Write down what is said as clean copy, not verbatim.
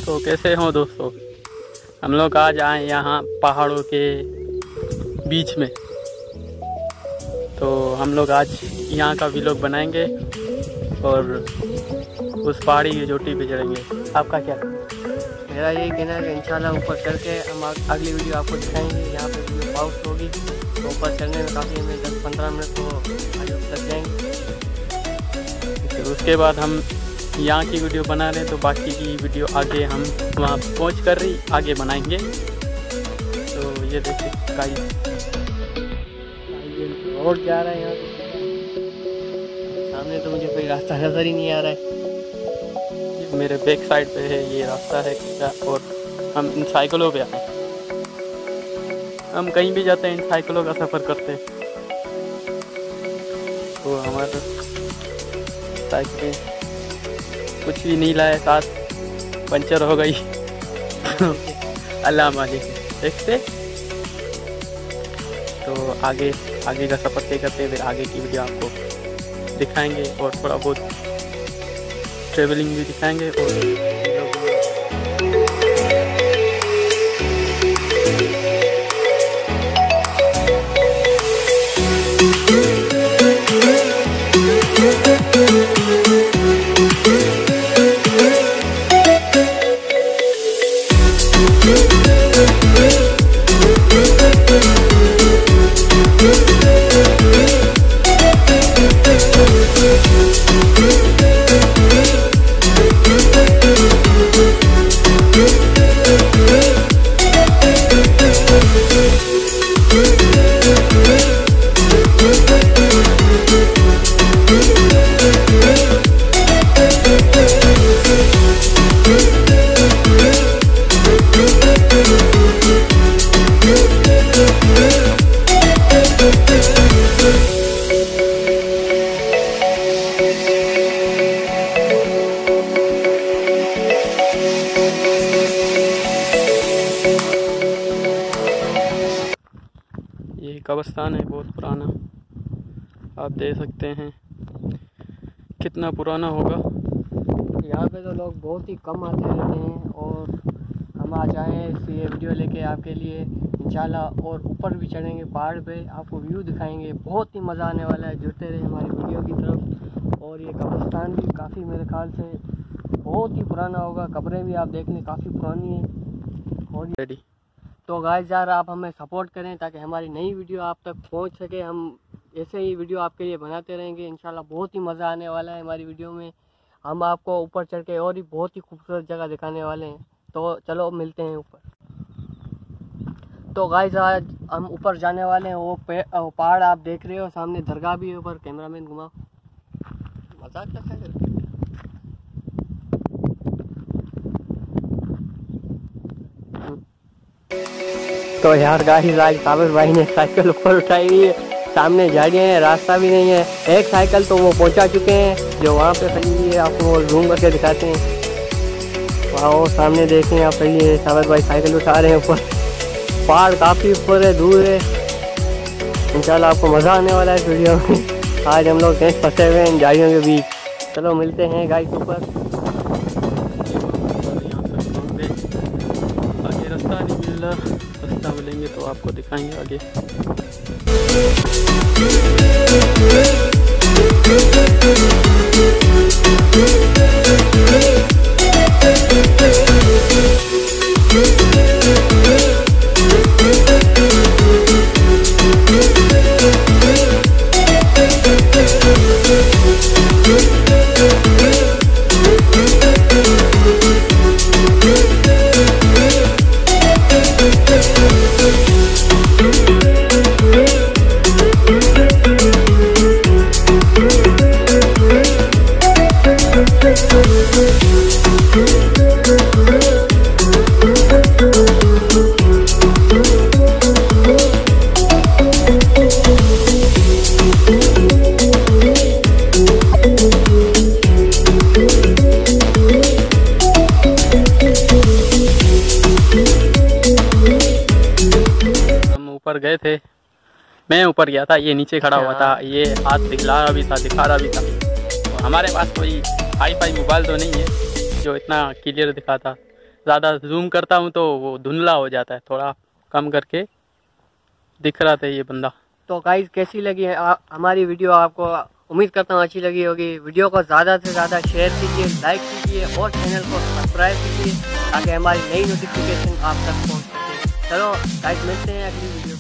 तो कैसे हो दोस्तों, हम लोग आज आए यहाँ पहाड़ों के बीच में। तो हम लोग आज यहाँ का व्लॉग बनाएंगे और उस पहाड़ी की चोटी पे चढ़ेंगे। आपका क्या? मेरा यही कहना है कि इंशाल्लाह ऊपर चढ़ के हम अगली वीडियो आपको दिखाएंगे। यहाँ पे वीडियो पाउस होगी तो ऊपर चढ़ने में काफ़ी हमें 10-15 मिनट तो लग जाएंगे। फिर उसके बाद हम यहाँ की वीडियो बना रहे हैं, तो बाकी की वीडियो आगे हम वहाँ पहुँच कर ही आगे बनाएंगे। तो ये देखिए गाइस, रोड जा रहा है यहाँ पे, सामने तो मुझे कोई रास्ता नज़र ही नहीं आ रहा है। मेरे बैक साइड पे है ये रास्ता है और हम इन साइकिलों पे आए। हम कहीं भी जाते हैं इन साइकिलों का सफ़र करते हैं। तो हमारे साइकिलें कुछ भी नहीं लाए साथ, पंचर हो गई। अल्लाह मालिक देखते। तो आगे का सफ़र तय करते हैं, फिर आगे की वीडियो आपको दिखाएंगे और थोड़ा बहुत ट्रेवलिंग भी दिखाएंगे। और ये कब्रिस्तान है बहुत पुराना, आप देख सकते हैं कितना पुराना होगा। यहाँ पे तो लोग बहुत ही कम आते रहते हैं और हम आ जाएँ ये वीडियो लेके आपके लिए इंशाल्लाह। और ऊपर भी चढ़ेंगे पहाड़ पे, आपको व्यू दिखाएंगे, बहुत ही मज़ा आने वाला है। जुड़ते रहे हमारी वीडियो की तरफ। और ये कब्रिस्तान भी काफ़ी मेरे ख्याल से बहुत ही पुराना होगा, कब्रें भी आप देख लें काफ़ी पुरानी हैं। और रेडी तो गाइस यार, आप हमें सपोर्ट करें ताकि हमारी नई वीडियो आप तक पहुंच सके। हम ऐसे ही वीडियो आपके लिए बनाते रहेंगे इंशाल्लाह। बहुत ही मज़ा आने वाला है हमारी वीडियो में। हम आपको ऊपर चढ़ के और भी बहुत ही खूबसूरत जगह दिखाने वाले हैं। तो चलो मिलते हैं ऊपर। तो गाइस आज हम ऊपर जाने वाले हैं। वो पहाड़ आप देख रहे हो, सामने दरगाह भी है ऊपर। कैमरामैन घुमाओ, मजाक करता है। तो यार गाइस आज साबिर भाई ने साइकिल ऊपर उठाई हुई है, सामने झाड़ियाँ हैं, रास्ता भी नहीं है। एक साइकिल तो वो पहुंचा चुके हैं जो वहाँ पे खड़ी हुई है, आपको वो जूम करके दिखाते हैं। वहाँ सामने देखें आप, पहले साबिर भाई साइकिल उठा रहे हैं ऊपर। पहाड़ काफ़ी ऊपर है, दूर है। इंशाल्लाह आपको मज़ा आने वाला है इस वीडियो में। आज हम लोग कहीं फंसे हुए हैं इन झाड़ियों के बीच। चलो मिलते हैं गाइस ऊपर। रास्ता नहीं मिल रहा, रास्ता मिलेंगे तो आपको दिखाएंगे आगे। ऊपर गए थे, मैं ऊपर गया था, ये नीचे खड़ा हुआ था, ये हाथ दिखा रहा भी था। और हमारे पास कोई हाई फाई मोबाइल तो नहीं है जो इतना क्लियर दिखाता, ज़्यादा जूम करता हूँ तो वो धुंधला हो जाता है, थोड़ा कम करके दिख रहा था ये बंदा। तो गाइस कैसी लगी है हमारी वीडियो आपको? उम्मीद करता हूँ अच्छी लगी होगी। वीडियो को ज़्यादा से ज़्यादा शेयर कीजिए, लाइक कीजिए और चैनल को सब्सक्राइब कीजिए ताकि हमारी नई नोटिफिकेशन आप तक पहुँच सके। चलो गाइस मिलते हैं अगली वीडियो।